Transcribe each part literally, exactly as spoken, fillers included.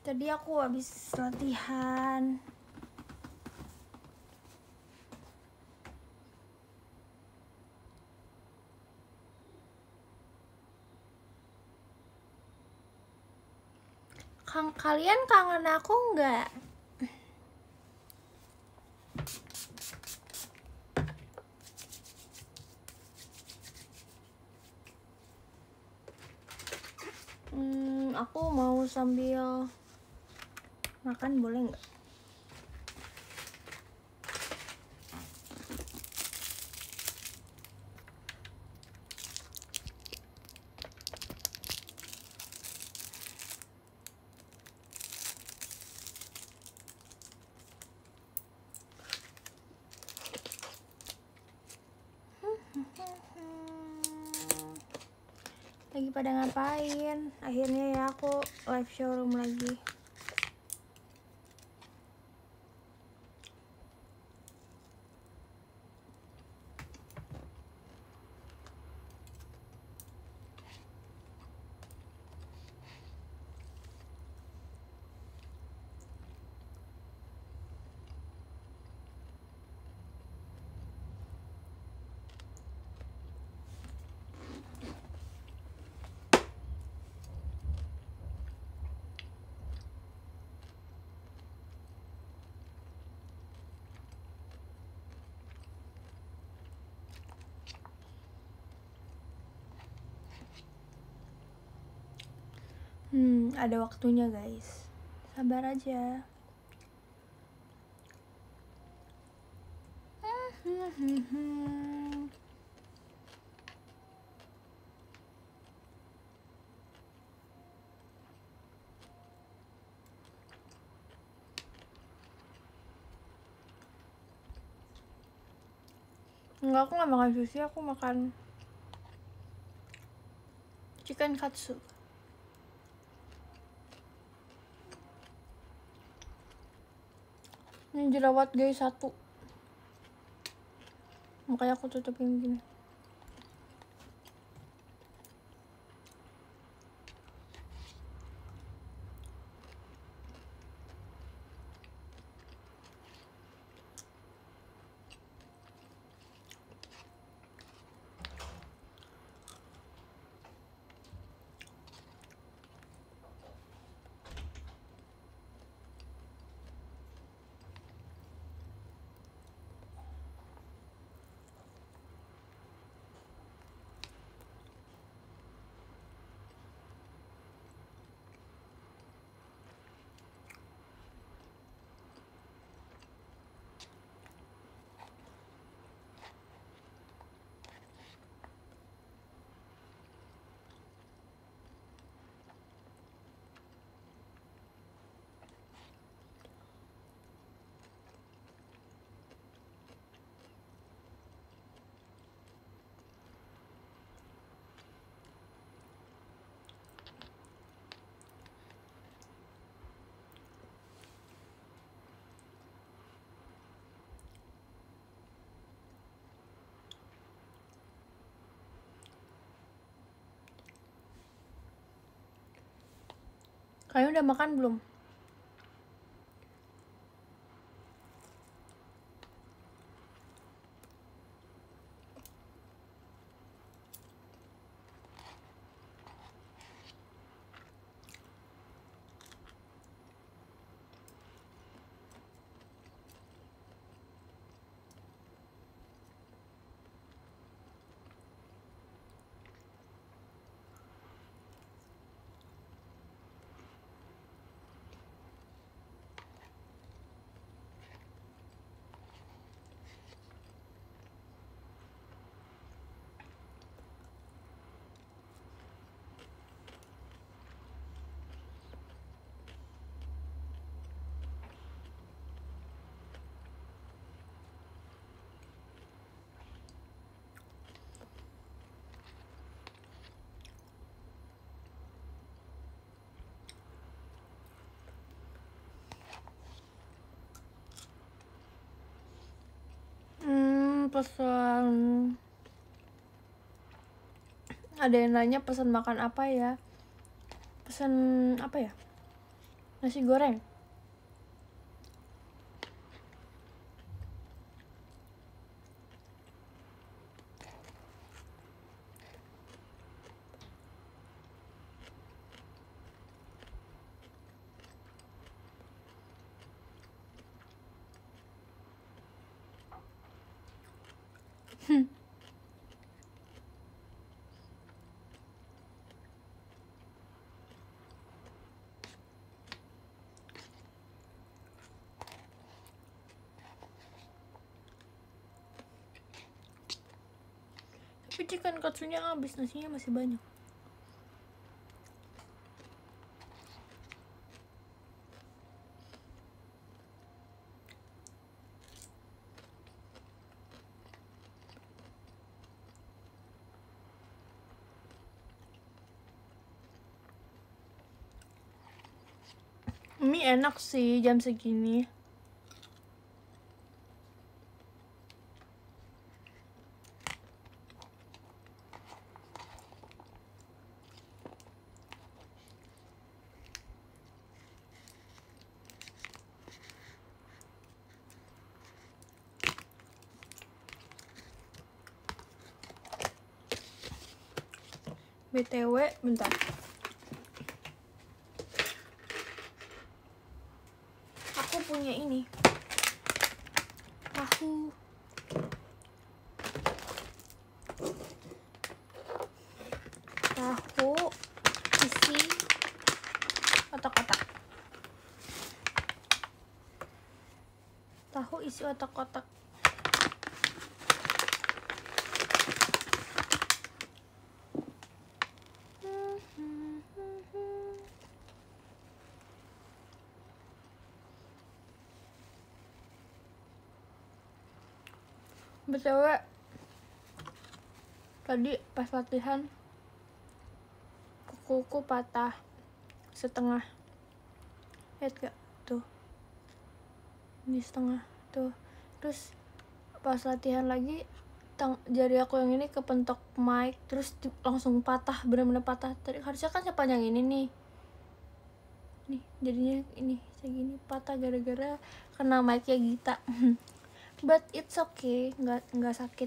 Tadi aku habis latihan. Kang, kalian kangen aku nggak? Hmm, aku mau sambil makan, boleh nggak? Lagi pada ngapain? Akhirnya ya aku live showroom lagi. Hmm, ada waktunya guys. Sabar aja. Enggak, aku nggak makan sushi, aku makan chicken katsu. Ini jerawat guys, satu. Makanya aku tutupin gini. Kalian udah makan belum? Hmm, pesan. Ada yang nanya pesan makan apa ya? Pesan apa ya? Nasi goreng. Hmm. Tapi chicken katsunya habis, nasinya masih banyak. Mie enak sih jam segini. B T W, bentar. Aku punya ini. Tahu. Tahu isi otak-otak. Tahu isi otak-otak. B T W, tadi pas latihan kukuku patah setengah. Lihat gak? Tuh. Ini setengah. Tuh. Terus pas latihan lagi tang jari aku yang ini kepentok mic, terus langsung patah, benar-benar patah. Tadi harusnya kan sepanjang ini nih. Nih, jadinya ini segini patah gara-gara kena mic-nya Gita. But it's okay, nggak nggak sakit.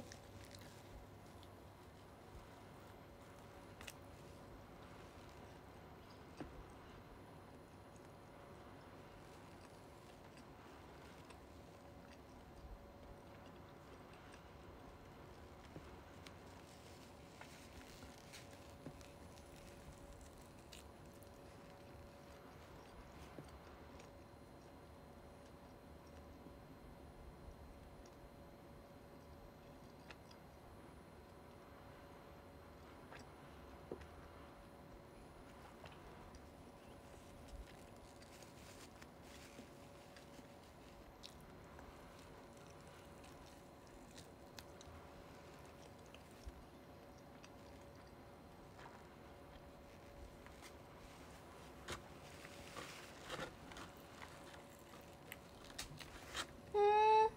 Hmm.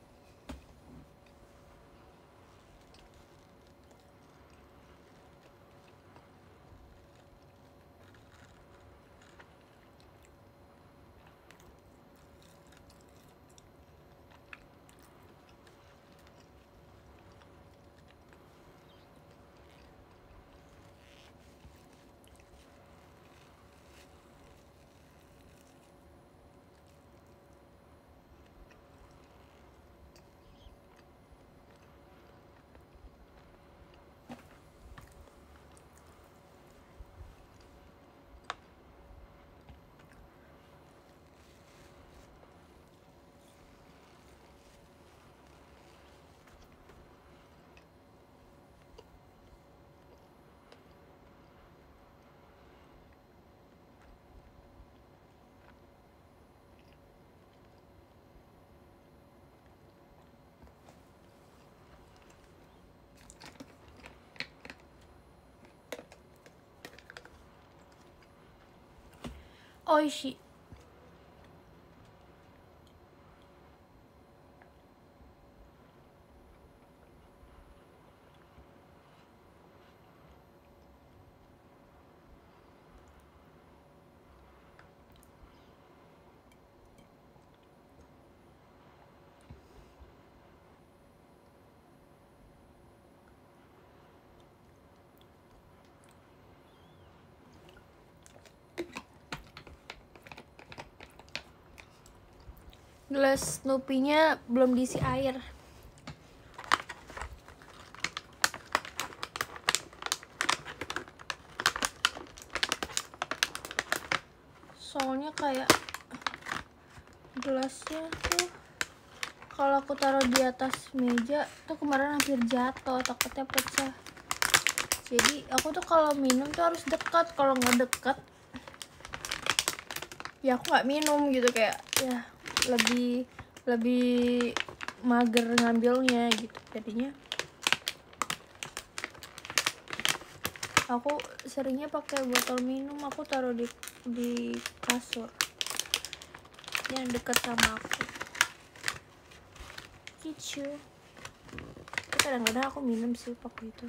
Oishi. Gelas Snoopy-nya belum diisi air. Soalnya kayak gelasnya tuh kalau aku taruh di atas meja tuh kemarin hampir jatuh, takutnya pecah. Jadi aku tuh kalau minum tuh harus dekat, kalau nggak dekat ya aku nggak minum gitu, kayak ya lebih lebih mager ngambilnya gitu. Jadinya aku seringnya pakai botol minum, aku taruh di di kasur yang dekat sama aku gitu. Kadang-kadang aku minum sih pakai itu.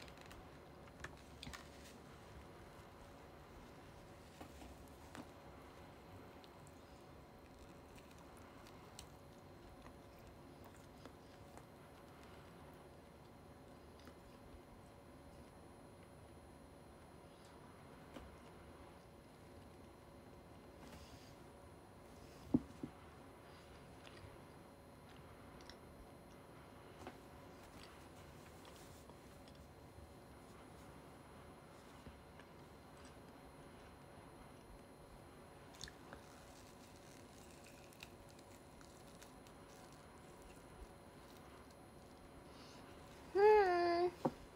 Hmm.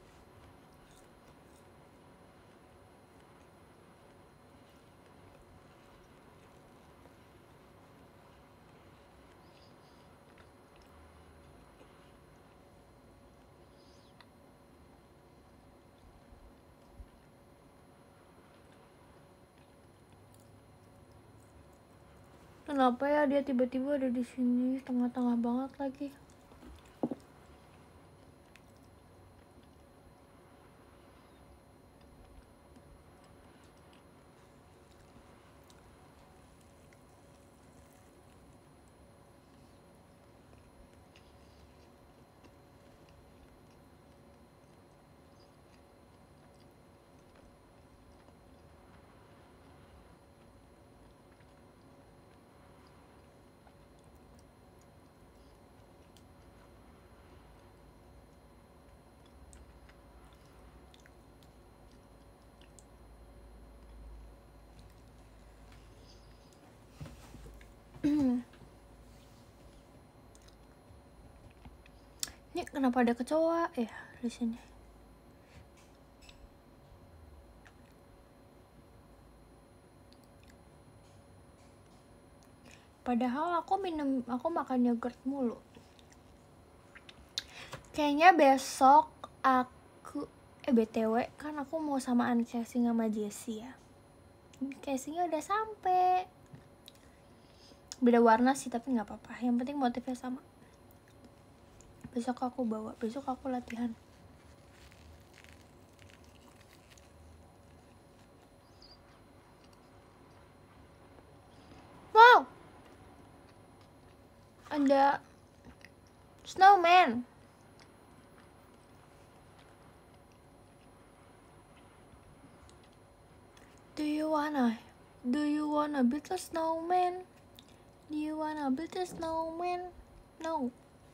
Kenapa ya dia tiba-tiba ada di sini, tengah-tengah banget lagi. Ini kenapa ada kecoa ya di sini? Padahal aku minum, aku makan yogurt mulu. Kayaknya besok aku eh B T W kan aku mau sama uncasing sama Jessie ya. Casingnya udah sampai. Beda warna sih tapi nggak apa-apa. Yang penting motifnya sama. Besok aku bawa, besok aku latihan. Wow, ada snowman. Do you wanna, do you wanna build a snowman? Do you wanna build a snowman? No.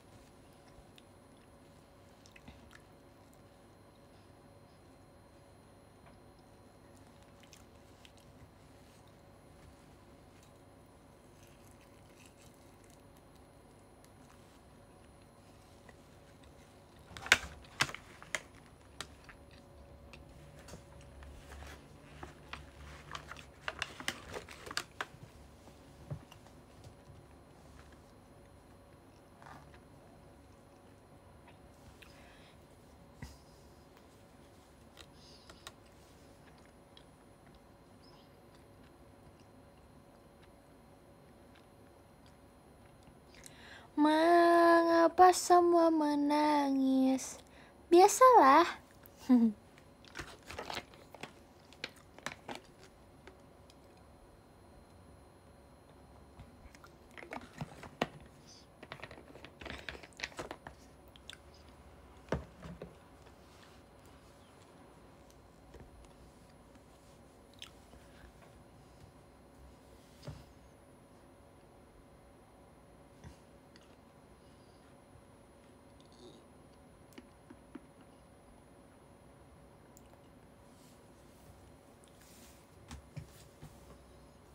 Mengapa semua menangis? Biasalah.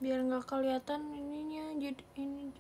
biar nggak kelihatan ininya, jadi ini.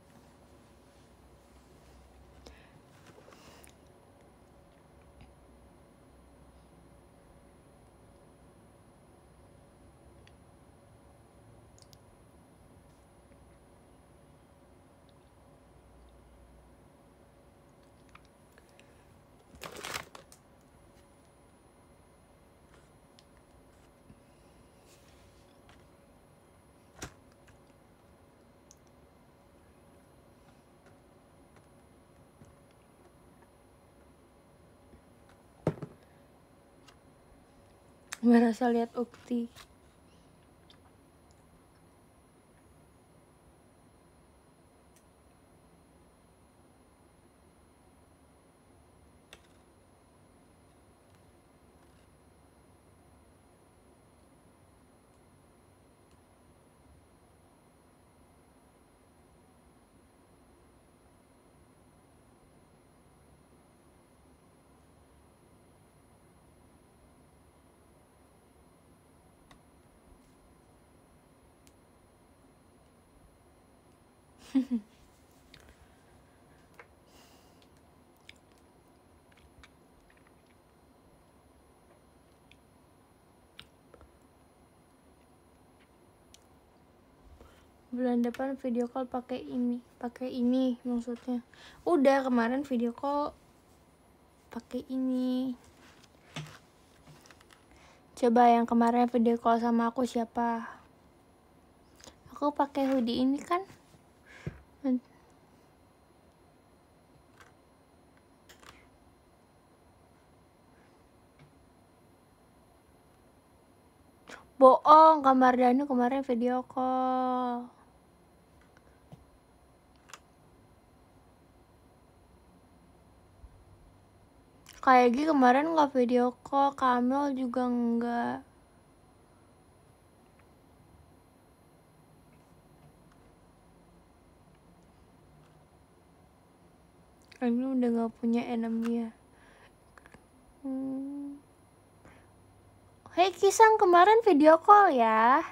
Merasa lihat Ukti. Bulan depan video call pakai ini, pakai ini maksudnya. Udah kemarin video call pakai ini. Coba yang kemarin video call sama aku siapa? Aku pakai hoodie ini kan. Bohong, Kamar Danu kemarin video call. Kayak Gi kemarin nggak video call, Kamil juga nggak. Ini udah nggak punya enemy ya. Hmm. Hei Kisang, kemarin video call ya.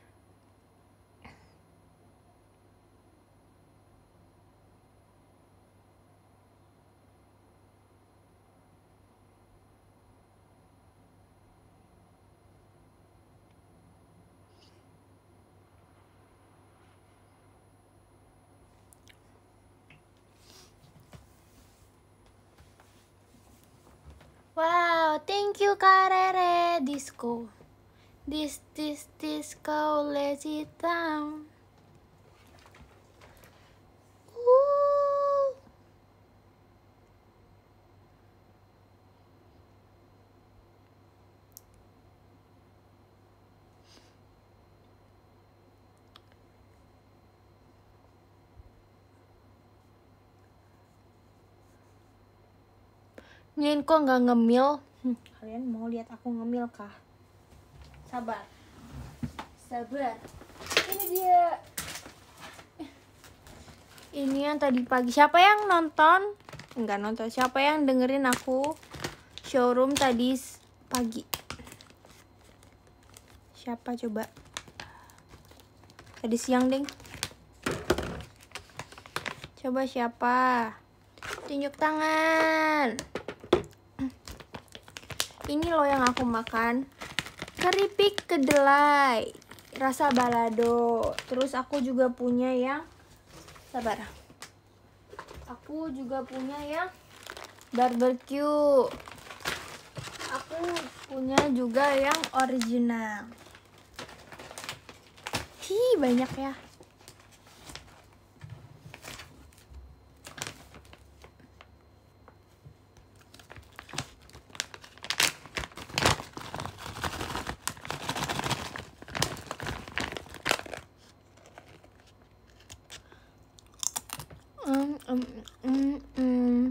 Wow, thank you Karere Disco. This this disco let it down. Ooh. Nih kok nggak ngemil? Hmm, kalian mau lihat aku ngemil kah? Sabar, sabar. Ini dia. Ini yang tadi pagi. Siapa yang nonton? Enggak nonton. Siapa yang dengerin aku showroom tadi pagi? Siapa coba? Tadi siang deng. Coba siapa? Tunjuk tangan. Ini loh yang aku makan. Keripik kedelai rasa balado. Terus aku juga punya yang sabar. Aku juga punya yang barbecue. Aku punya juga yang original. Hi, banyak ya. Mm, mm, mm, mm.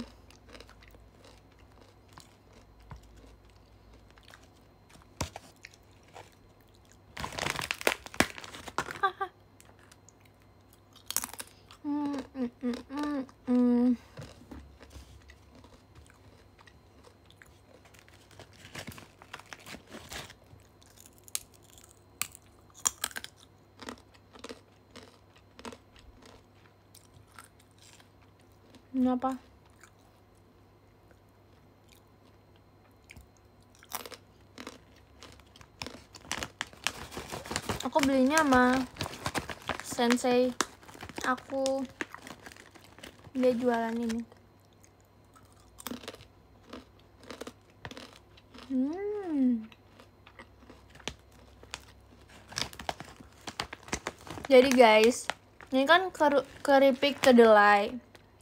Mm, mm, mm, mm, mm. Kenapa? Aku belinya sama sensei aku, dia jualan ini. Hmm. Jadi guys, ini kan ker keripik kedelai.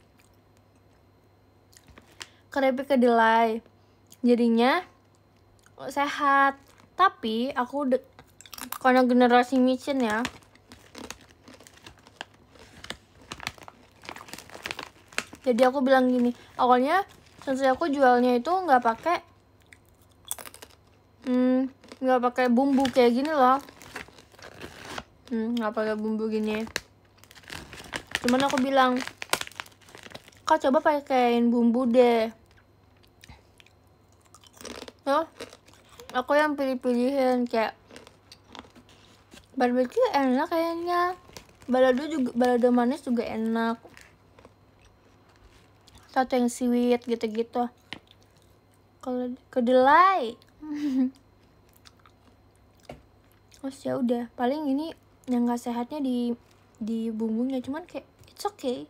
Keripik kedelai. Jadinya sehat. Tapi aku karena generasi micin ya. Jadi aku bilang gini, awalnya sensei aku jualnya itu nggak pakai hmm, nggak pakai bumbu kayak gini loh. Hmm, nggak pakai bumbu gini. Cuman aku bilang, Kak coba pakein bumbu deh. Tuh, aku yang pilih-pilihin kayak barbecue enak kayaknya, balado juga, balado manis juga enak, satu yang sweet gitu-gitu. Kalau kedelai terus ya udah, paling ini yang nggak sehatnya di di bumbunya, cuman kayak it's okay.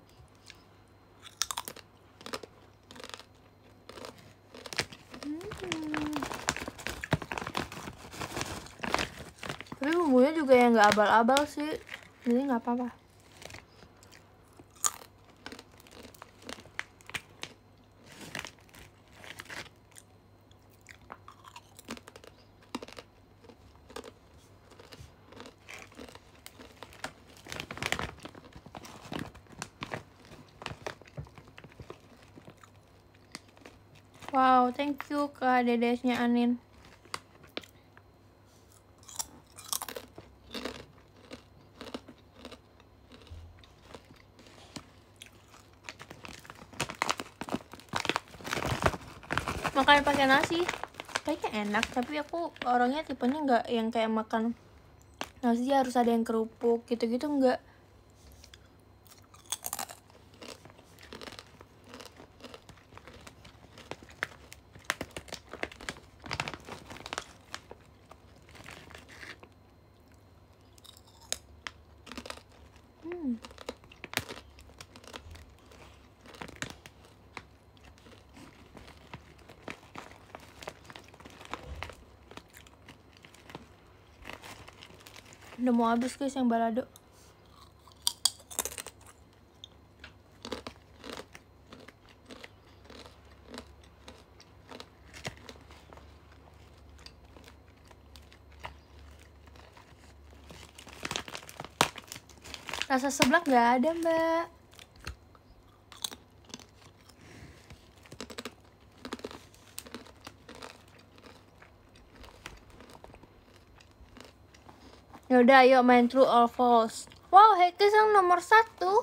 Hmm. Tapi bumbunya juga yang nggak abal-abal sih, jadi nggak apa-apa. Wow, thank you Kak Dedesnya Anin. Makan pakai nasi kayaknya enak, tapi aku orangnya tipenya nggak yang kayak makan nasi harus ada yang kerupuk gitu-gitu, nggak. Hmm. Udah mau habis guys yang balado. Rasa seblak nggak ada mbak. Yaudah ayo main true or false. Wow, Hekis yang nomor satu.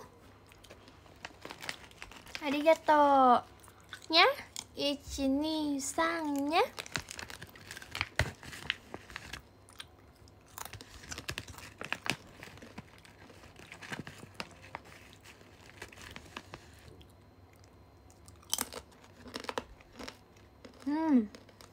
Arigato nya ichi ni san nya. Hmm.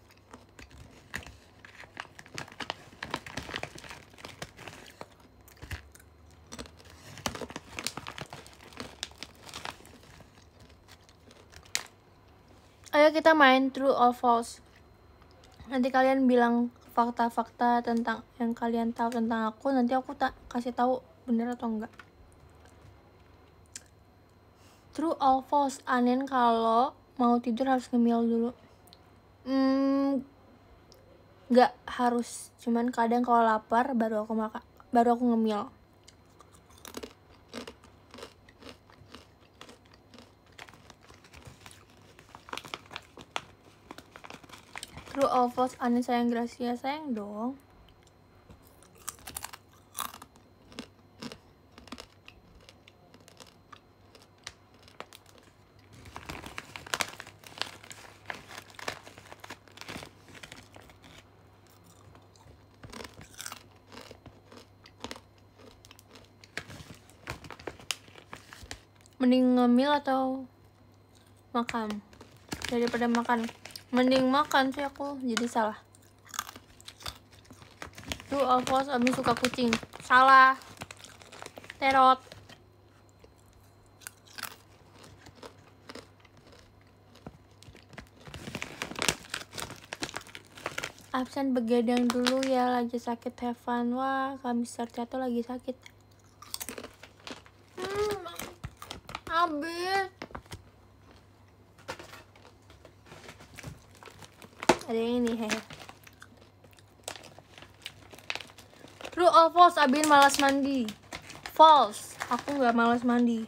Ayo kita main true or false. Nanti kalian bilang fakta-fakta tentang yang kalian tahu tentang aku, nanti aku tak kasih tahu bener atau enggak. True or false, Anin kalau mau tidur harus ngemil dulu. Hmm, nggak harus, cuman kadang kalau lapar baru aku makan, baru aku ngemil. True or false, Anin sayang Gracia? Sayang dong. Mending ngemil atau makan daripada makan. Mending makan sih aku, jadi salah. True or false, Abi suka kucing? Salah. Terot. Absen begadang dulu ya, lagi sakit, have fun. Wah, kami Sarcato lagi sakit. Hmm, habis. Ada yang ini, hehe. True or false, Abin malas mandi? False, aku nggak malas mandi.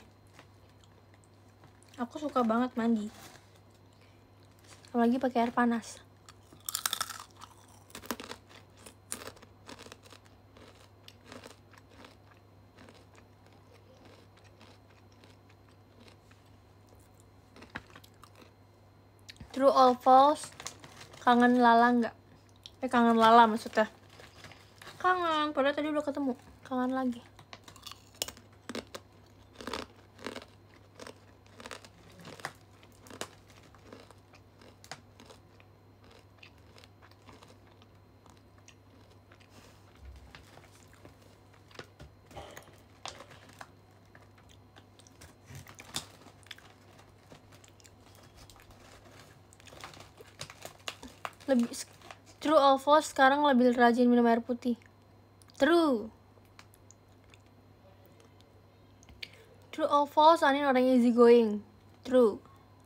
Aku suka banget mandi. Apalagi pakai air panas. True or false, kangen Lala nggak? Eh kangen Lala maksudnya. Kangen, padahal tadi udah ketemu. Kangen lagi. Lebih true or false, sekarang lebih rajin minum air putih? True. True or false, Anin orangnya easy going? True.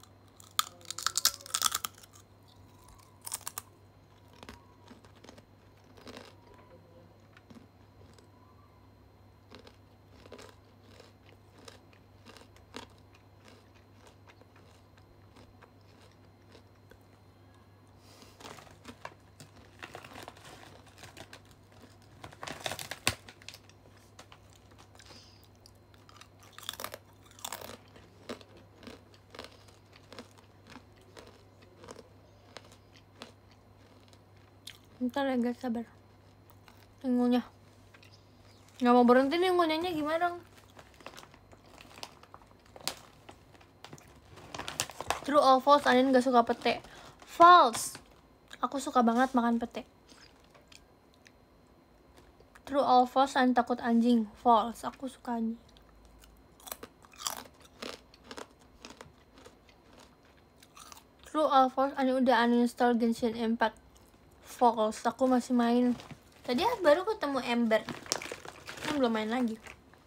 Bentar ya guys, sabar. Ngunyah. Nggak mau berhenti nih ngunyahnya, gimana dong? True or false, Anin gak suka pete? False. Aku suka banget makan pete. True or false, Anin takut anjing? False. Aku suka anjing. True or false, Anin udah uninstall Genshin Impact? False, aku masih main. Tadi baru ketemu Ember, kan belum main lagi.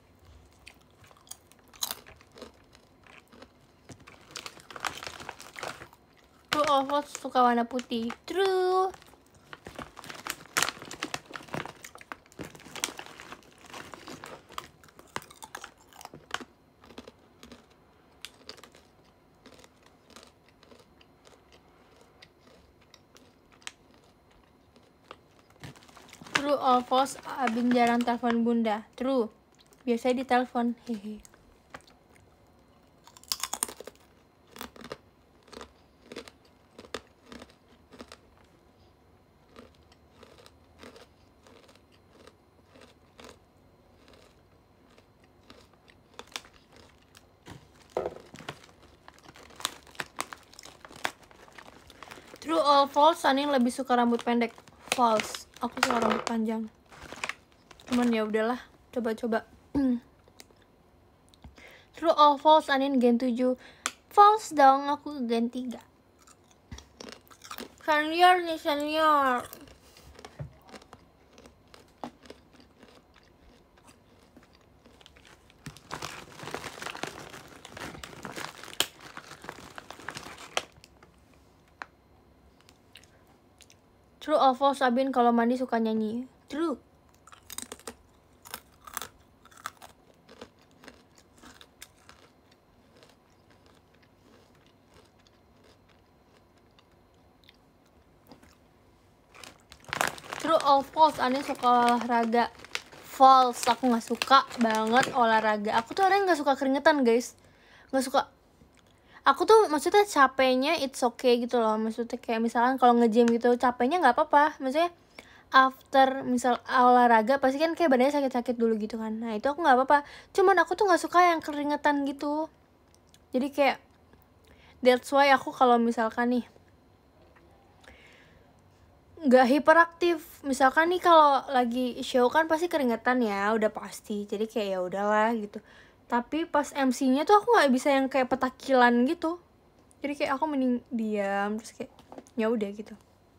True or false, suka warna putih? True. True or false, Abin jarang telepon bunda? True. Biasanya ditelepon. Hehe. True or false, Anin lebih suka rambut pendek? False. Aku suka rambut panjang. Cuman ya udahlah, coba-coba. True or false, Anin gen tujuh? False dong, aku gen tiga. Senior nih, senior. True or false, Abin kalau mandi suka nyanyi? True. True or false, Anin suka olahraga? False, aku nggak suka banget olahraga. Aku tuh orang nggak suka keringetan guys, nggak suka. Aku tuh maksudnya capeknya it's okay gitu loh. Maksudnya kayak misalkan kalau nge-gym gitu capeknya nggak apa-apa. Maksudnya after misal olahraga pasti kan kayak badannya sakit-sakit dulu gitu kan. Nah itu aku nggak apa-apa. Cuman aku tuh nggak suka yang keringetan gitu. Jadi kayak That's why aku kalau misalkan nih nggak hiperaktif, misalkan nih kalau lagi show kan pasti keringetan ya, udah pasti, jadi kayak ya udahlah gitu. Tapi pas M C-nya tuh aku nggak bisa yang kayak petakilan gitu, jadi kayak aku mending diam terus kayak ya udah gitu.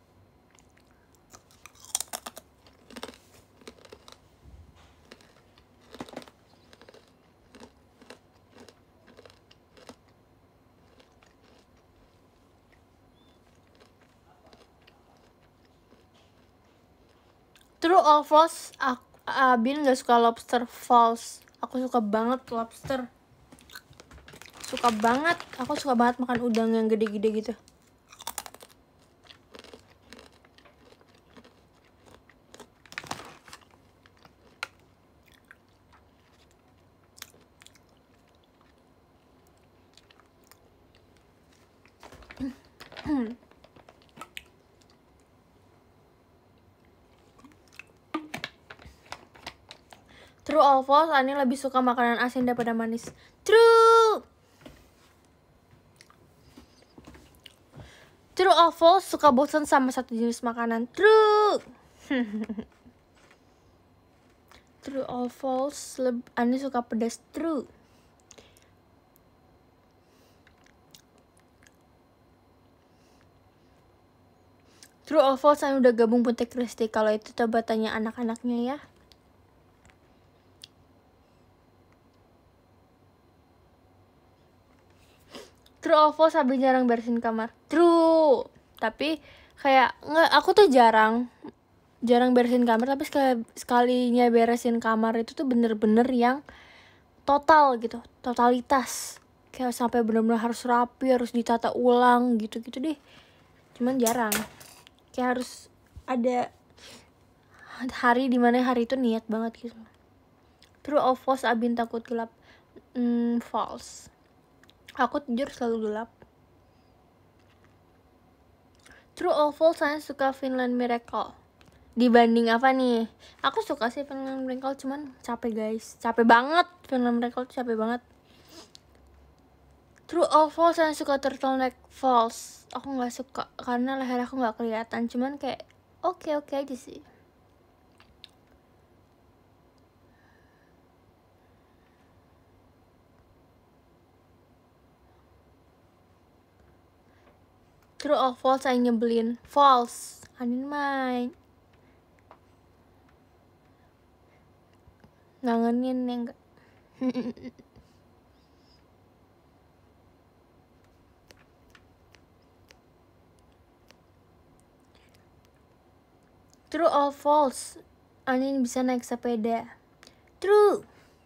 True or false, aku, Abin gak suka lobster. False, aku suka banget lobster. Suka banget, aku suka banget makan udang yang gede-gede gitu. True or false, Ani lebih suka makanan asin daripada manis. True. True or false, suka bosan sama satu jenis makanan. True. True or false, Ani suka pedas. True. True or false, Ani udah gabung Putih Kristi. Kalau itu coba tanya anak-anaknya ya. True or false, Abi jarang beresin kamar. True. Tapi kayak nggak, aku tuh jarang jarang beresin kamar, tapi sekali sekalinya beresin kamar itu tuh bener-bener yang total gitu, totalitas. Kayak sampai bener-bener harus rapi, harus ditata ulang gitu-gitu deh. Cuman jarang. Kayak harus ada hari dimana hari itu niat banget gitu. True or false, Abin takut gelap. Hmm, false. Aku jujur selalu gelap. True or false, saya suka Finland Miracle. Dibanding apa nih? Aku suka sih Finland Miracle, cuman capek guys. Capek banget, Finland Miracle tuh capek banget. True or false, saya suka turtleneck. False. Aku gak suka, karena leher aku gak kelihatan. Cuman kayak oke-oke aja sih. True or false, saya nyebelin. False. Anin main ngangenin ya enggak. True or false, Anin bisa naik sepeda. True.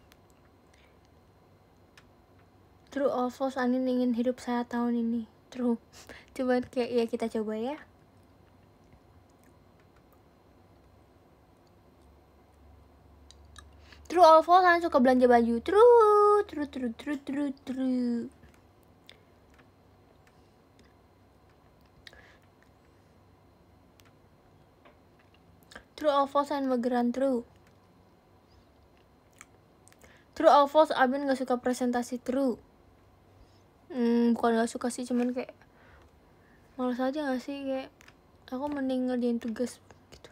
True or false, Anin ingin hidup sehat tahun ini. True. Coba kayak ya kita coba ya. True or false, Anin suka belanja baju. True. True, true, true, true, true. True or false, Anin mageran. True. True or false, Abin gak suka presentasi. True. Hmm, bukan gak suka sih, cuman kayak malas aja gak sih, kayak aku mending ngerjain tugas gitu.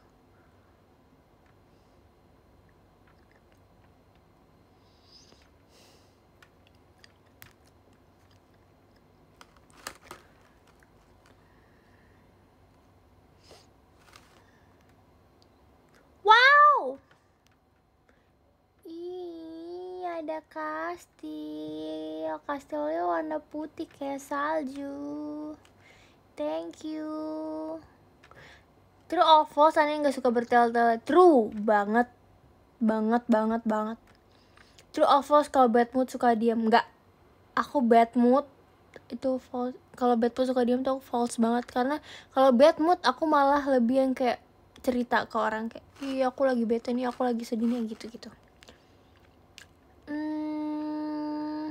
Wow. Ih, ada kastil. Kastilnya warna putih kayak salju. Thank you. True or false, Ani gak suka bertele-tele. True banget. Banget, banget, banget. True or false, kalau bad mood suka diam. Enggak. Aku bad mood itu false. Kalau bad mood suka diam tuh aku false banget. Karena kalau bad mood aku malah lebih yang kayak cerita ke orang kayak, iya aku lagi bete nih, aku lagi sedih nih, gitu-gitu. Hmm.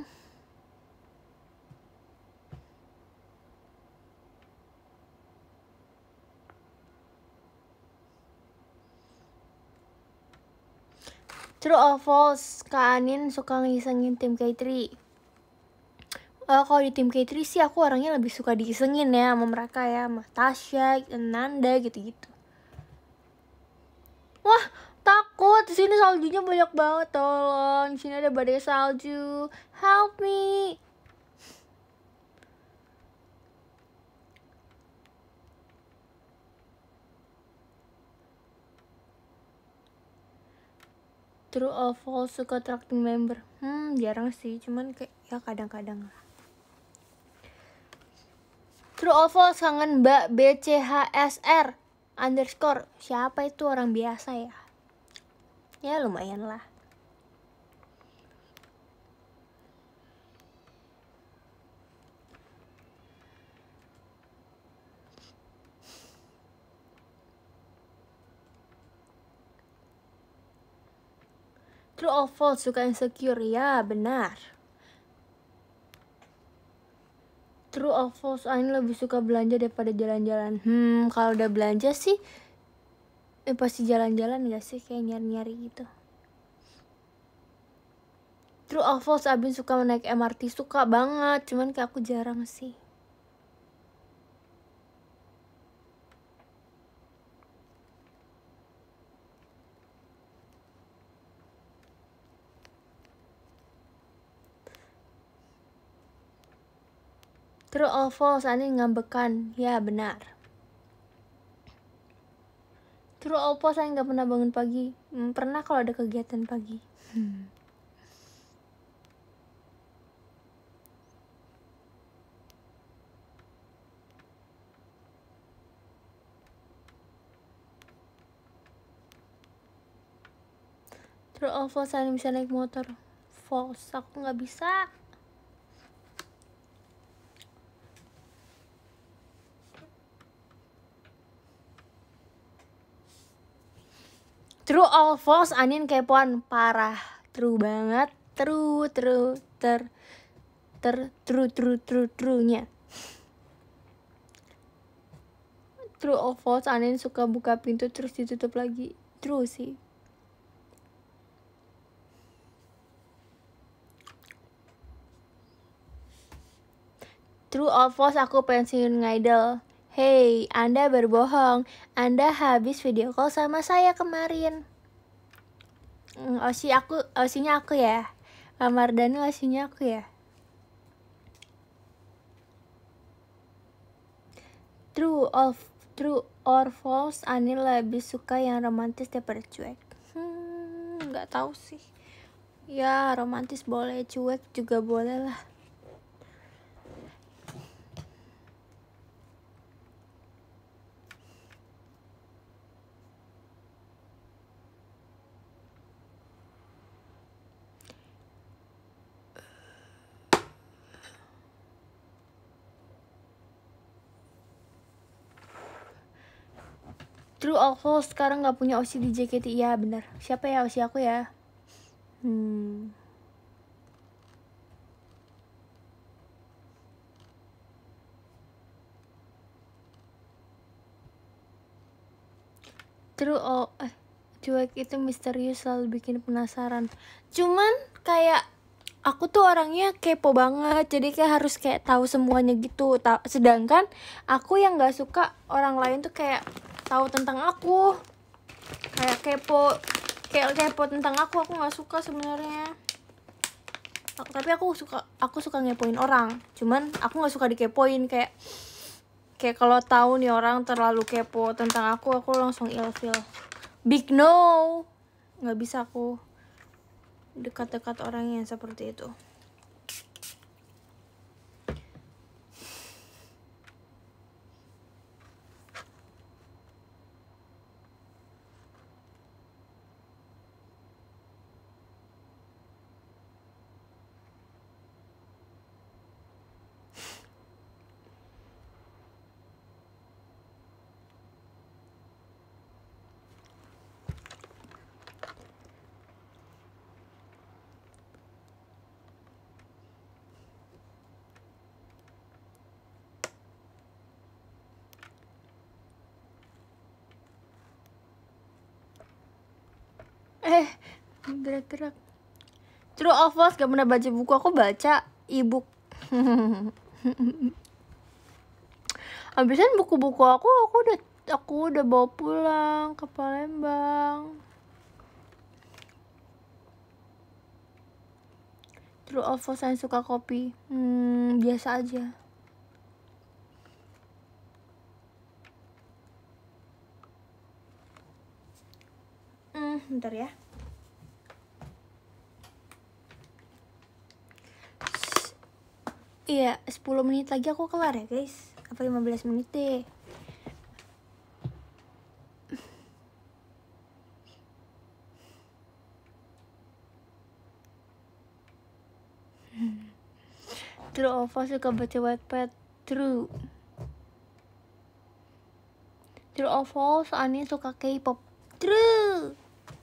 True or false, Kak Anin suka ngisengin tim K tiga. Uh, kalau di tim K tiga sih aku orangnya lebih suka diisengin ya sama mereka ya, sama Tasya, Nanda gitu-gitu. Wah, takut. Di sini saljunya banyak banget, tolong. Di sini ada badai salju. Help me. True or false suka attracting member? Hmm, jarang sih, cuman kayak ya kadang-kadang lah. True or false kangen Mbak B C H S R underscore. Siapa itu, orang biasa ya? Ya lumayan lah. True or false suka insecure? Ya benar. True or false Ain lebih suka belanja daripada jalan-jalan? Hmm, kalau udah belanja sih eh, pasti jalan-jalan gak sih, kayak nyari-nyari gitu. True or false Abin suka naik M R T? Suka banget, cuman kayak aku jarang sih. True or false Anin ngambekan? Ya benar. True or false Anin gak pernah bangun pagi? Hmm, pernah kalau ada kegiatan pagi. hmm. True or false Anin bisa naik motor? False, aku gak bisa. True or false Anin kepoan? Parah. True banget. True, true, ter ter true, true, true, true-nya. True or false Anin suka buka pintu terus ditutup lagi? True sih. True or false aku pensiun ngidol? Hey, Anda berbohong. Anda habis video call sama saya kemarin. Hmm, Osi aku, Osinya aku ya. Kamardani Osinya aku ya. True or true or false Anil lebih suka yang romantis daripada cuek? Hmm, nggak tahu sih. Ya romantis boleh, cuek juga boleh lah. True or false sekarang nggak punya Osi di J K T? Iya bener. Siapa ya Osi aku ya? Hmm. True or eh cuek itu misterius, selalu bikin penasaran. Cuman kayak aku tuh orangnya kepo banget, jadi kayak harus kayak tahu semuanya gitu. Ta sedangkan aku yang nggak suka orang lain tuh kayak tahu tentang aku, kayak kepo kayak kepo tentang aku aku nggak suka sebenarnya. Tapi aku suka aku suka ngepoin orang, cuman aku nggak suka dikepoin. Kayak kayak kalau tahu nih orang terlalu kepo tentang aku aku langsung ilfeel. Big no, nggak bisa aku dekat-dekat orang yang seperti itu. Eh, gerak-gerak. True or false gak pernah baca buku? Aku baca e-book. Habisan buku-buku aku, aku udah aku udah bawa pulang ke Palembang. True or false, saya suka kopi. Hmm, biasa aja. Hmm, bentar ya. Iya, sepuluh menit lagi aku kelar ya guys. Apa lima belas menit deh. True or false, suka baca Wattpad? True. True or false, Ani suka K-pop? True.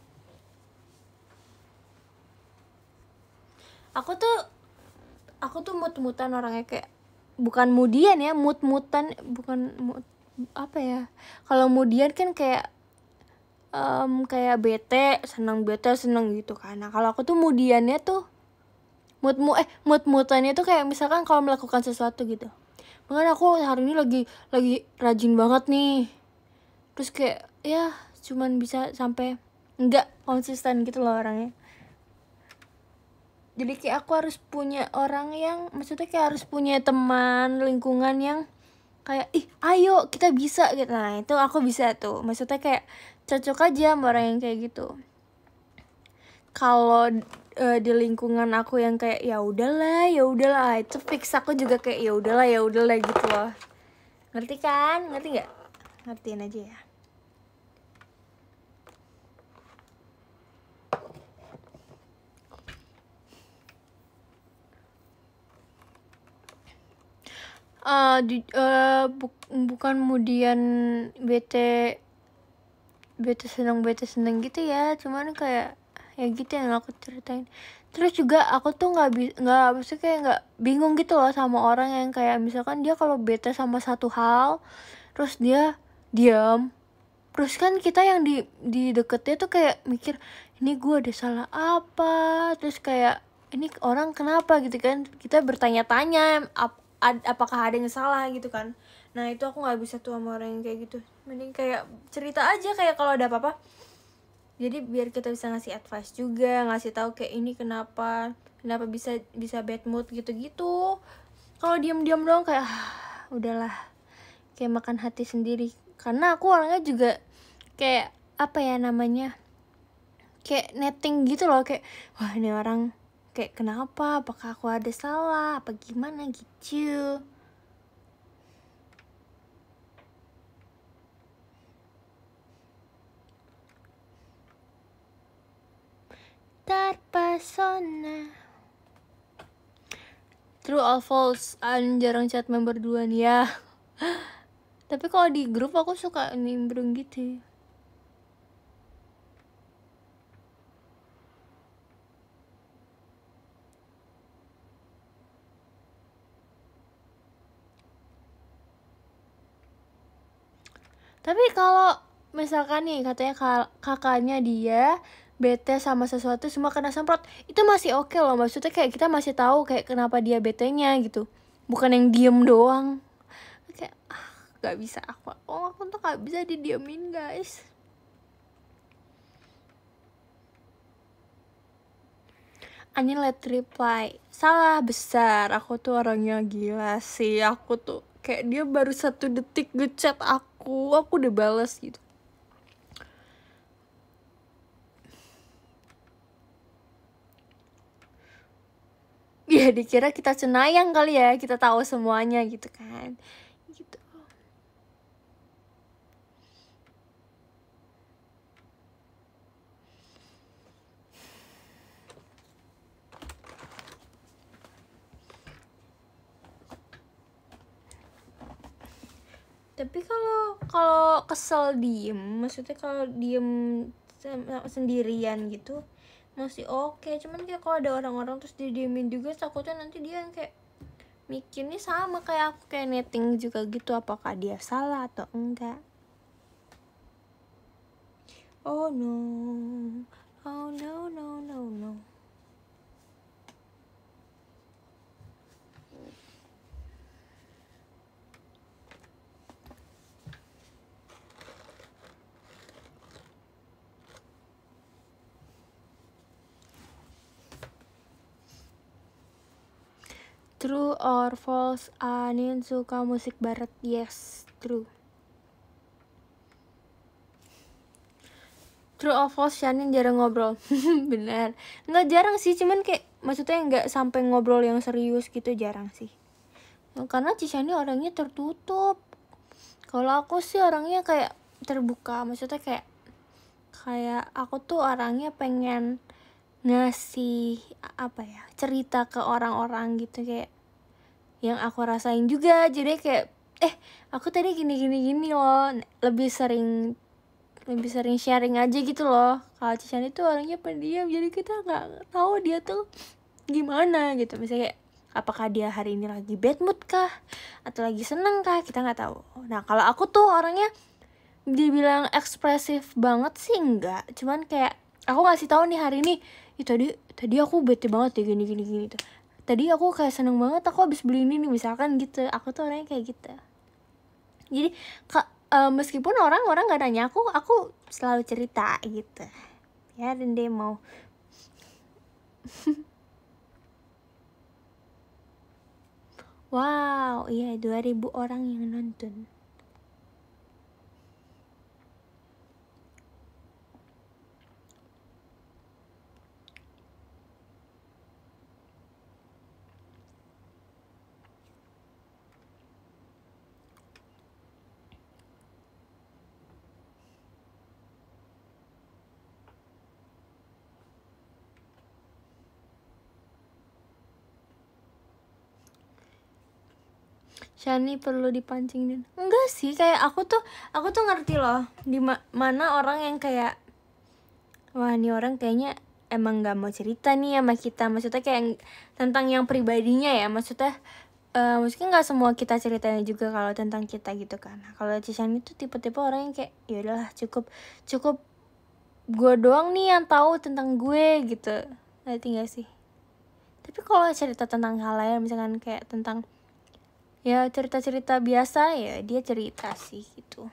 Aku tuh aku tuh mut-mutan orangnya, kayak bukan mudian ya, mut-mutan, bukan mut, apa ya, kalau mudian kan kayak um, kayak bete, seneng bete seneng gitu kan. Nah kalau aku tuh mudiannya tuh mood mu eh mood mutannya tuh kayak misalkan kalau melakukan sesuatu gitu, makanya aku hari ini lagi lagi rajin banget nih, terus kayak ya cuman bisa sampai nggak konsisten gitu loh orangnya. Jadi kayak aku harus punya orang yang, maksudnya kayak harus punya teman lingkungan yang kayak ih ayo kita bisa gitu. Nah itu aku bisa tuh, maksudnya kayak cocok aja sama orang yang kayak gitu. Kalau uh, di lingkungan aku yang kayak ya udahlah ya udahlah, itu fix aku juga kayak ya udahlah ya udahlah gitu loh. Ngerti kan? Ngerti nggak? Ngertiin aja ya. Uh, di, uh, bu bukan kemudian bete bete seneng bete seneng gitu ya, cuman kayak ya gitu yang aku ceritain. Terus juga aku tuh nggak bi nggak maksudnya kayak nggak bingung gitu loh sama orang yang kayak misalkan dia kalau bete sama satu hal terus dia diam, terus kan kita yang di di deketnya tuh kayak mikir ini gue ada salah apa, terus kayak ini orang kenapa gitu kan, kita bertanya-tanya ap Ad, apakah ada yang salah gitu kan. Nah itu aku nggak bisa tuh sama orang yang kayak gitu. Mending kayak cerita aja kayak kalau ada apa-apa, jadi biar kita bisa ngasih advice juga, ngasih tahu kayak ini kenapa kenapa bisa bisa bad mood gitu-gitu. Kalau diam-diam doang kayak ah, udahlah, kayak makan hati sendiri. Karena aku orangnya juga kayak apa ya namanya, kayak netting gitu loh, kayak wah ini orang kayak kenapa, apakah aku ada salah apa gimana gitu. Terpesona. True or false, An jarang chat member duluan ya. Tapi kalau di grup aku suka nimbrung gitu. Tapi kalau misalkan nih katanya kakaknya dia bete sama sesuatu semua kena semprot, itu masih oke okay loh, maksudnya kayak kita masih tahu kayak kenapa dia betenya gitu, bukan yang diem doang. Kayak ah, gak bisa aku, oh aku tuh gak bisa didiemin guys. Ani let reply, salah besar, aku tuh orangnya gila sih, aku tuh kayak dia baru satu detik ngechat aku, aku udah balas gitu. Ya dikira kita cenayang kali ya, kita tahu semuanya gitu kan, gitu. Tapi kalau kalau kesel diem, maksudnya kalau diem sendirian gitu masih oke okay. Cuman kayak kalau ada orang-orang terus didiemin juga, takutnya nanti dia yang kayak mikirnya sama kayak aku, kayak netting juga gitu, apakah dia salah atau enggak. Oh no, oh no no no no. True or false, Anin suka musik barat? Yes, true. True or false, Shanin jarang ngobrol? Benar. Nggak jarang sih, cuman kayak maksudnya nggak sampai ngobrol yang serius gitu, jarang sih. Karena Cishani orangnya tertutup. Kalau aku sih orangnya kayak terbuka, maksudnya kayak kayak aku tuh orangnya pengen ngasih apa ya, cerita ke orang-orang gitu, kayak yang aku rasain juga. Jadi kayak eh aku tadi gini gini gini loh, lebih sering lebih sering sharing aja gitu loh. Kalau Cisan itu orangnya pendiam, jadi kita nggak tahu dia tuh gimana gitu. Misalnya kayak apakah dia hari ini lagi bad mood kah atau lagi seneng kah, kita nggak tahu. Nah kalau aku tuh orangnya dibilang ekspresif banget sih enggak, cuman kayak aku ngasih tahu nih hari ini, ih tadi tadi aku bete banget ya gini gini gini tuh. Tadi aku kayak seneng banget, aku habis beli ini nih misalkan gitu. Aku tuh orangnya kayak gitu. Jadi kak, uh, meskipun orang-orang gak nanya aku, aku selalu cerita gitu. Ya dan dia mau. Wow, iya dua ribu orang yang nonton. Shani perlu dipancingin? Enggak sih, kayak aku tuh aku tuh ngerti loh di ma mana orang yang kayak wah ini orang kayaknya emang nggak mau cerita nih sama kita, maksudnya kayak tentang yang pribadinya ya, maksudnya uh, maksudnya nggak semua kita ceritanya juga kalau tentang kita gitu kan. Kalau Shani tuh tipe-tipe orang yang kayak ya udahlah cukup cukup gue doang nih yang tahu tentang gue gitu, ngerti nggak sih? Tapi kalau cerita tentang hal lain, misalkan kayak tentang ya cerita-cerita biasa, ya dia cerita sih gitu.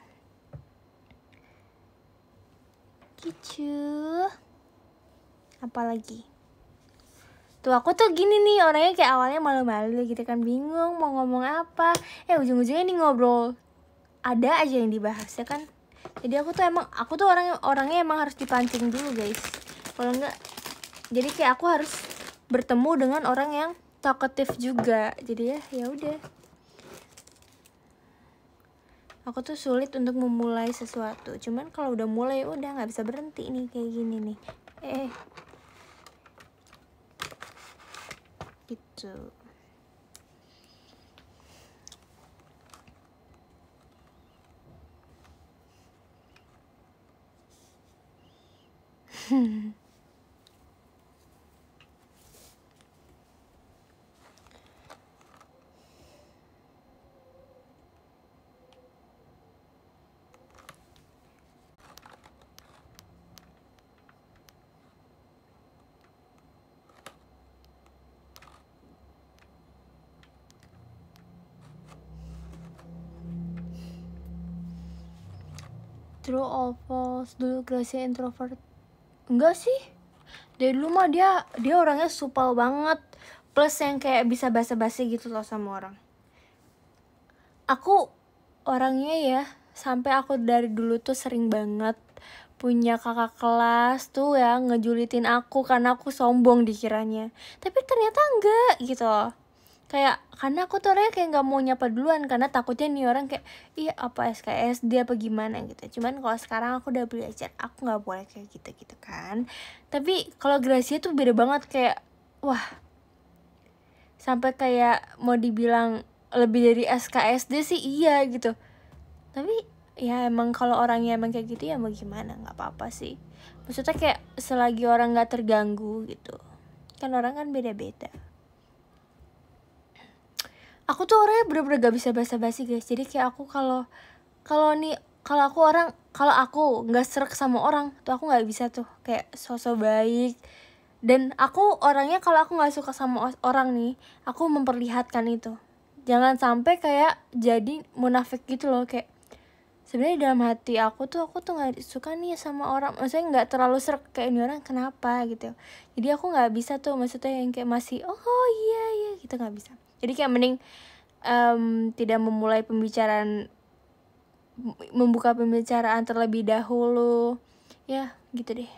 Gitu. Apalagi? Tuh aku tuh gini nih orangnya, kayak awalnya malu-malu gitu kan, bingung mau ngomong apa. Eh ujung-ujungnya nih ngobrol, ada aja yang dibahas ya kan. Jadi aku tuh emang aku tuh orang orangnya emang harus dipancing dulu guys. Kalau enggak, jadi kayak aku harus bertemu dengan orang yang talkative juga. Jadi ya ya udah. Aku tuh sulit untuk memulai sesuatu, cuman kalau udah mulai udah nggak bisa berhenti nih kayak gini nih. Eh, gitu. True or false, dulu Gracia introvert? Enggak sih, dari dulu mah dia dia orangnya supel banget, plus yang kayak bisa basa-basi gitu loh sama orang. Aku orangnya ya, sampai aku dari dulu tuh sering banget punya kakak kelas tuh ya ngejulitin aku karena aku sombong dikiranya, tapi ternyata enggak gitu loh. Kayak karena aku tuh orangnya kayak nggak mau nyapa duluan karena takutnya nih orang kayak iya apa S K S dia apa gimana gitu. Cuman kalau sekarang aku udah belajar, aku nggak boleh kayak gitu gitu kan. Tapi kalau Gracia tuh beda banget, kayak wah sampai kayak mau dibilang lebih dari S K S D sih iya gitu. Tapi ya emang kalau orangnya emang kayak gitu ya mau gimana, nggak apa-apa sih. Maksudnya kayak selagi orang nggak terganggu gitu. Kan orang kan beda-beda. Aku tuh orangnya bener-bener gak bisa basa-basi guys. Jadi kayak aku kalau kalau nih kalau aku orang kalau aku nggak serak sama orang tuh aku nggak bisa tuh kayak sosok baik. Dan aku orangnya kalau aku nggak suka sama orang nih, aku memperlihatkan itu. Jangan sampai kayak jadi munafik gitu loh, kayak sebenarnya dalam hati aku tuh aku tuh nggak suka nih sama orang, maksudnya nggak terlalu serak kayak ini orang kenapa gitu. Jadi aku nggak bisa tuh, maksudnya yang kayak masih oh iya iya gitu, nggak bisa. Jadi kayak mending um, tidak memulai pembicaraan, membuka pembicaraan terlebih dahulu. Ya gitu deh.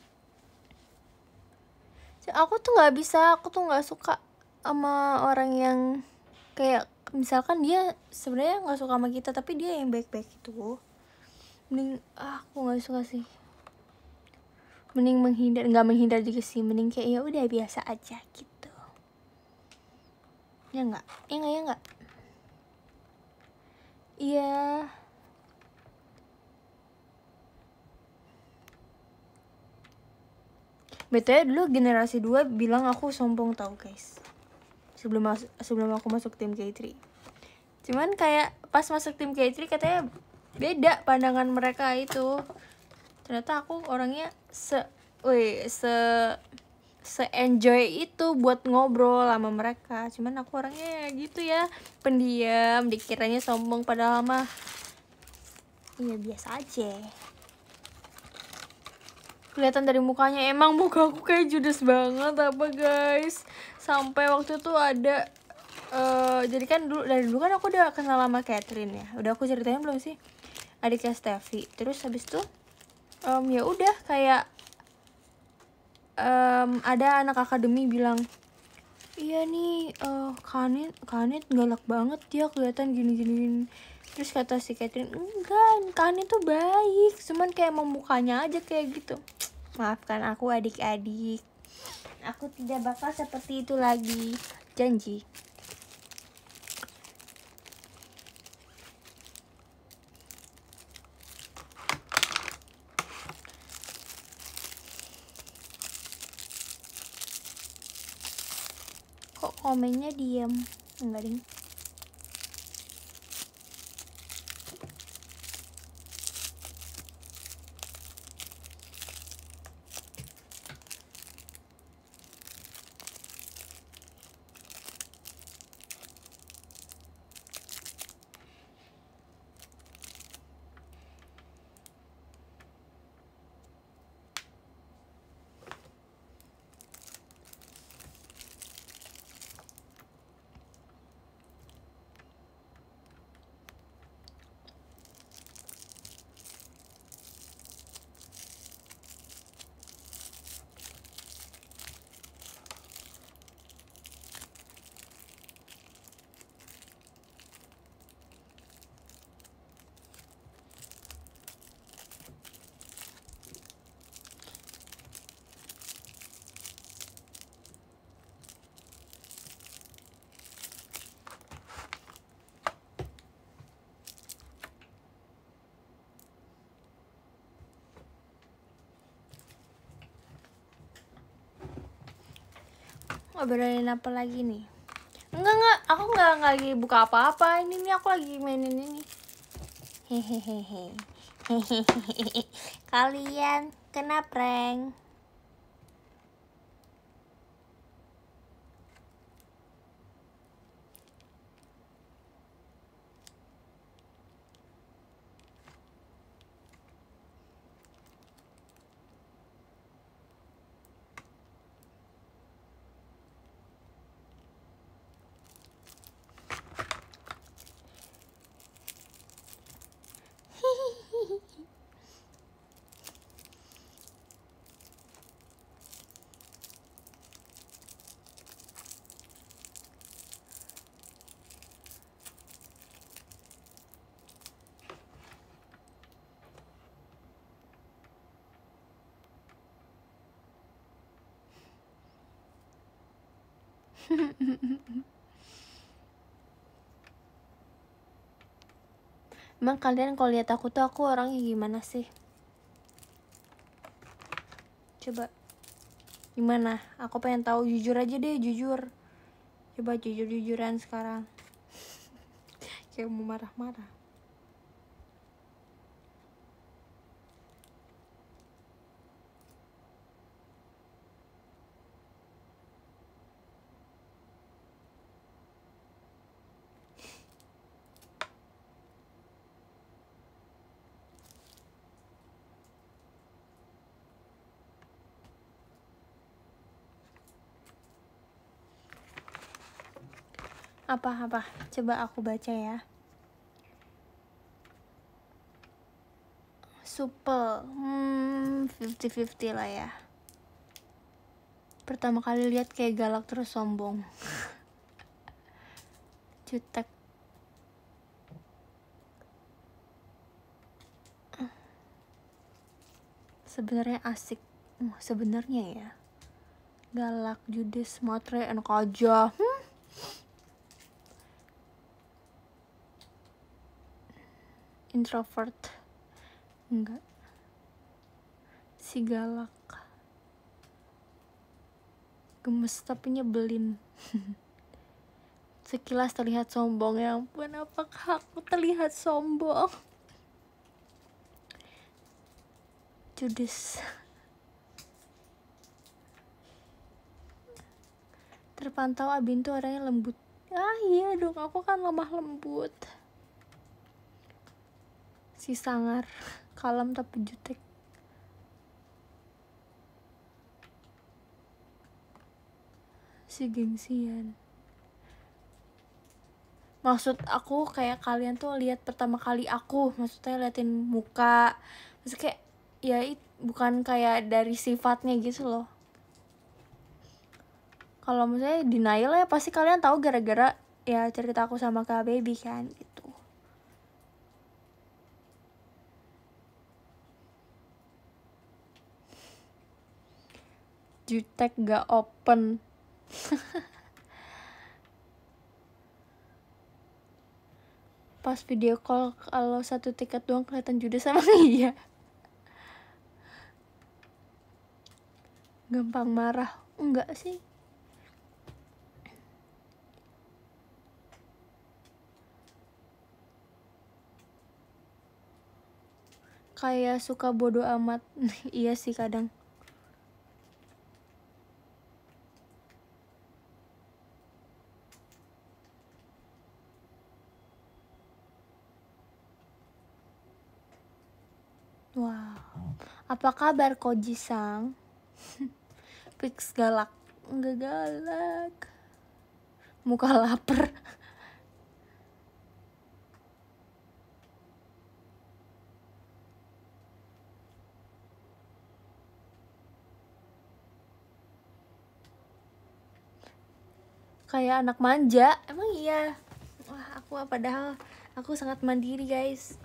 Aku tuh nggak bisa, aku tuh nggak suka sama orang yang kayak misalkan dia sebenarnya nggak suka sama kita tapi dia yang baik-baik itu. Mending ah, aku nggak suka sih. Mending menghindar, nggak menghindar juga sih, mending kayak ya udah biasa aja gitu. Ya nggak, ya nggak, ya nggak. Iya. B T W dulu generasi dua bilang aku sombong tau guys, sebelum mas sebelum aku masuk tim K tiga. Cuman kayak pas masuk tim K tiga katanya beda pandangan mereka itu. Ternyata aku orangnya se weh se se enjoy itu buat ngobrol sama mereka. Cuman aku orangnya gitu ya, pendiam, dikiranya sombong padahal mah iya biasa aja. Kelihatan dari mukanya, emang muka aku kayak judes banget apa guys. Sampai waktu itu ada uh, jadi kan dulu dari dulu kan aku udah kenal sama Catherine ya. Udah aku ceritain belum sih? Adiknya Steffi. Terus habis itu um, ya udah kayak um, ada anak akademi bilang, iya nih uh, Kanit Kanit galak banget dia, kelihatan gini-gini. Terus kata si Catherine, enggak, Kanit tuh baik, cuman kayak memukanya aja kayak gitu. Maafkan aku adik-adik, aku tidak bakal seperti itu lagi, janji. Kok komennya diam? Enggak ding. Ngobrolin apa lagi nih? Enggak enggak, aku enggak, enggak lagi buka apa-apa. Ini nih aku lagi mainin ini. Hehehehe. Hehehe. Kalian kena prank. Emang kalian kalau lihat aku tuh aku orangnya gimana sih? Coba gimana? Aku pengen tahu, jujur aja deh, jujur. Coba jujur-jujuran sekarang. Kayak mau marah-marah. Apa-apa? Coba aku baca ya. Supel, hmm, fifty fifty lah ya. Pertama kali lihat kayak galak terus sombong. Jutek. Sebenarnya asik. Uh, sebenarnya ya. Galak, judes, matre, enak aja. Hmm? Introvert. Enggak. Si galak. Gemes tapi nyebelin. Sekilas terlihat sombong. Ya ampun, apakah aku terlihat sombong? Judes. Terpantau Abin tuh orangnya lembut. Ah iya dong, aku kan lemah lembut. Si sangar, kalem tapi jutek. Si gengsian. Maksud aku kayak kalian tuh lihat pertama kali aku, maksudnya liatin muka, maksudnya kayak ya it, bukan kayak dari sifatnya gitu loh. Kalau misalnya denial ya pasti kalian tahu gara-gara ya cerita aku sama Kak Baby kan gitu. Jutek gak open. Pas video call kalau satu tiket doang kelihatan judes sama iya. Gampang marah. Enggak sih. Kayak suka bodo amat. Iya sih kadang. Wow. Apa kabar Koji-sang? Fix galak. Enggak galak. Muka lapar. Kayak anak manja. Emang iya. Wah, aku padahal aku sangat mandiri, guys.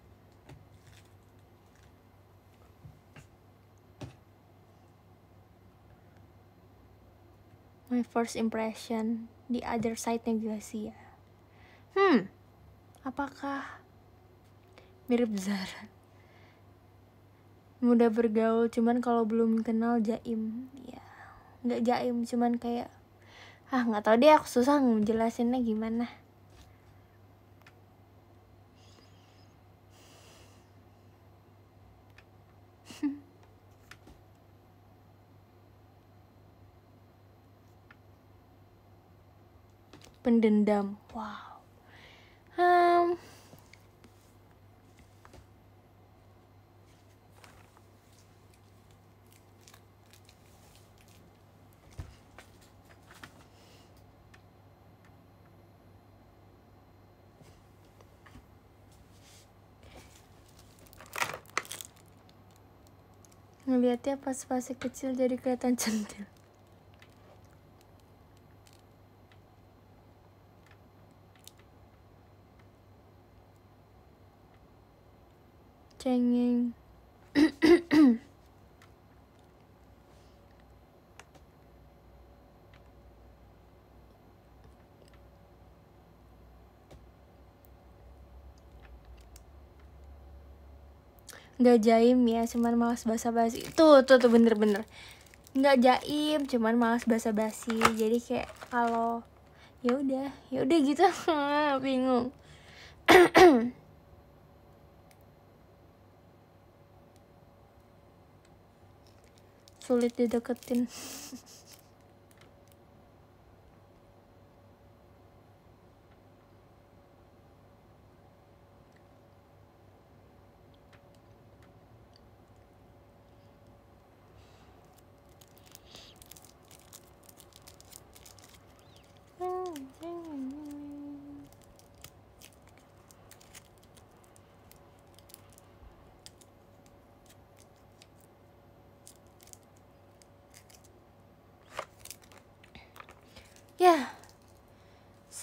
My first impression di other side-nya Gracia. Hmm, apakah mirip Zara? Mudah bergaul, cuman kalau belum kenal jaim. Ya, nggak jaim, cuman kayak ah nggak tahu deh, aku susah ngejelasinnya gimana. Pendendam. Wow. Hmm. Ngeliatnya pas masih kecil jadi kelihatan centil. Cengeng. Nggak jaim ya, cuman malas basa-basi. Tuh, tuh, tuh bener-bener. Nggak jaim, cuman malas basa-basi. Jadi kayak kalau ya udah, ya udah gitu. Bingung. Sulit dideketin.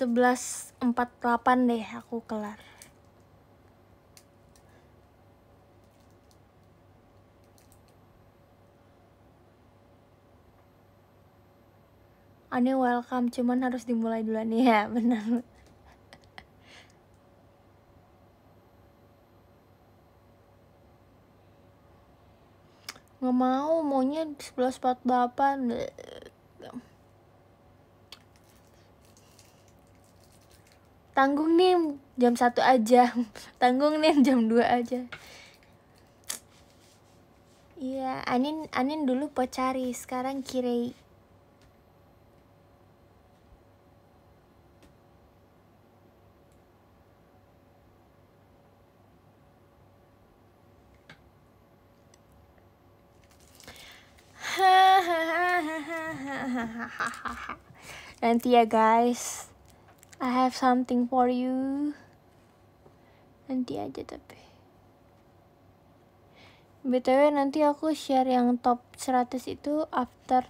sebelas empat puluh delapan deh aku kelar. Ani welcome, cuman harus dimulai duluan ya, benar. Nggak mau, maunya sebelas empat puluh delapan. Tanggung nih jam satu aja. Tanggung nih jam dua aja. Iya, Anin Anin dulu Pocari, sekarang Kirei. Nanti ya guys, I have something for you. Nanti aja tapi B T W nanti aku share yang top seratus itu after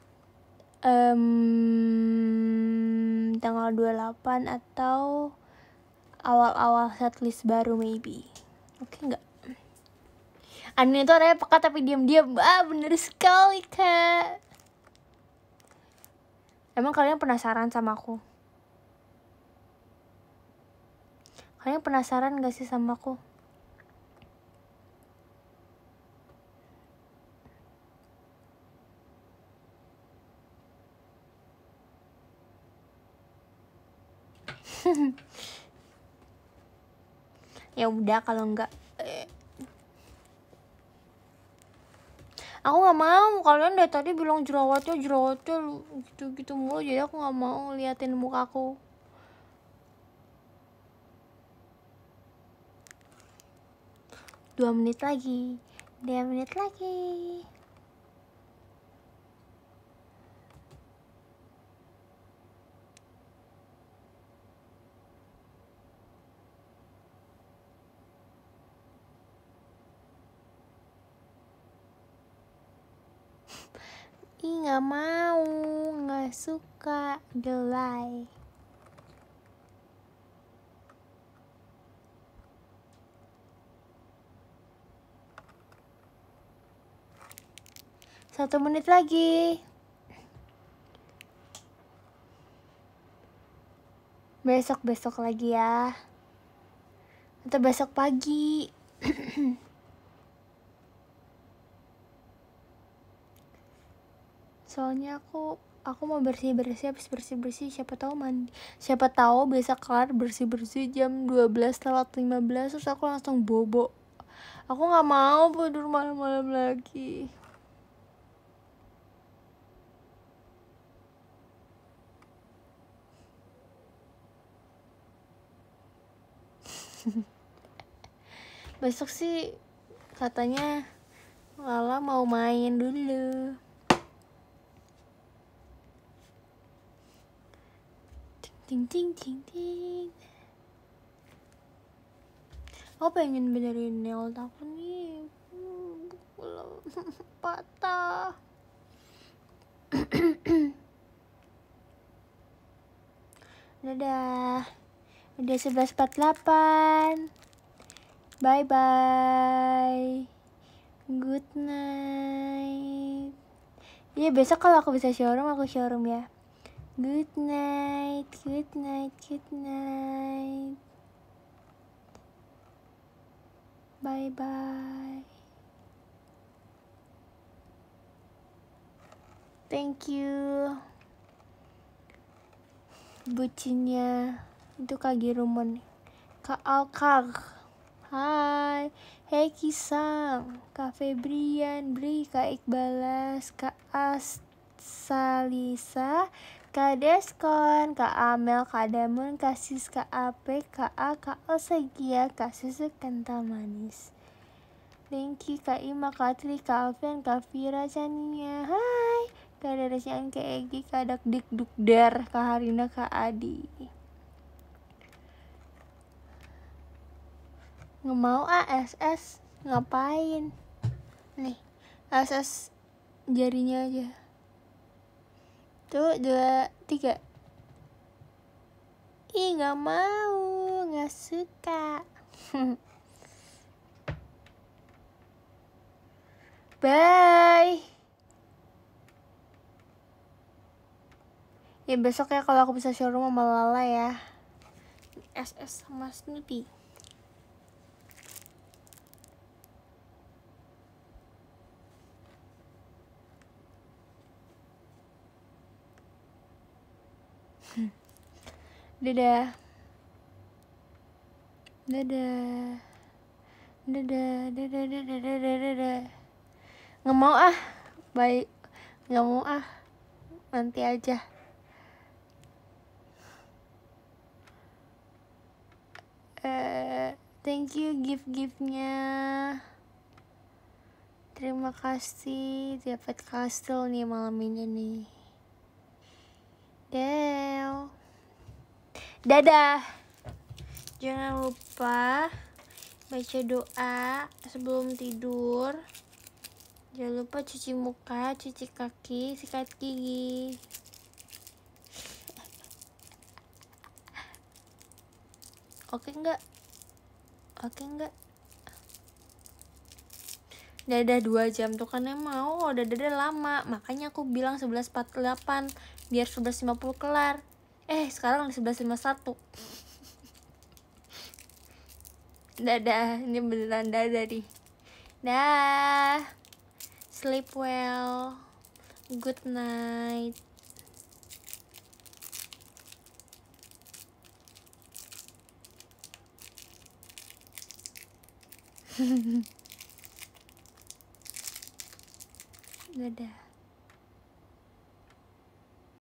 um, tanggal dua puluh delapan atau awal-awal setlist baru maybe. Oke nggak? Anin itu orangnya peka tapi diam-diam. Ah, bener sekali kak. Emang kalian penasaran sama aku? Kalian penasaran gak sih sama aku? Ya udah kalau enggak eh. Aku nggak mau, kalian dari tadi bilang jerawatnya jerawatnya gitu-gitu mulu, jadi aku nggak mau liatin mukaku. Dua menit lagi, dua menit lagi. Ih, nggak mau, nggak suka delay. Satu menit lagi. Besok-besok lagi ya. Atau besok pagi. Soalnya aku aku mau bersih-bersih, habis bersih-bersih siapa tahu mandi. Siapa tahu bisa kelar bersih-bersih jam dua belas lewat lima belas terus aku langsung bobo. Aku nggak mau tidur malam-malam lagi. Besok sih katanya Lala mau main dulu. Ting ting ting ting. Aku pengen benerin nail aku nih. Belum patah. Dadah. Udah sebelas empat puluh delapan. Bye bye. Good night. Iya, besok kalau aku bisa showroom aku showroom ya. Good night, good night, good night. Bye bye. Thank you. Bucinnya itu Kak Girumon, Kak Alkar. Hai, Hey Kisang, Kak Febrian, Bri, Kak Iqbalas, Kak Asalisa, Kak Deskon, Kak Amel, Kak Damun, Kak Sis, Kak Ape, Kak A, Kak Osagia, Kak Susu Kental Manis. Thank you Kak Ima, Kak Tri, Kak Alfian, Kak Vira, Chania. Hai, Kak Darasian, Kak Egi, Kak Dak Dik Dukder, Kak Harina, Kak Adi. Nggak mau ah S S, ngapain? Nih, S S jarinya aja. Tuh, dua, tiga. Ih, gak mau, gak suka. Bye. Ya besok ya kalau aku bisa showroom sama Lala ya. S S sama Snoopy. Dadah. Dadah. Dadah, dadah, dadah, dadah, dadah. Nggak mau ah. Baik. Nggak mau ah. Nanti aja. Uh, thank you gift-giftnya. Terima kasih. Dapat kastel nih malam ini nih. Del. Dadah. Jangan lupa baca doa sebelum tidur. Jangan lupa cuci muka, cuci kaki, sikat gigi. Oke enggak? Oke enggak? Dadah dua jam tuh kan yang mau. Udah dadah lama. Makanya aku bilang sebelas empat puluh delapan biar sebelas lima puluh kelar. Eh sekarang sebelas lima puluh satu. Dadah, ini beneran dadah nih. Dah. Sleep well. Good night. Dadah.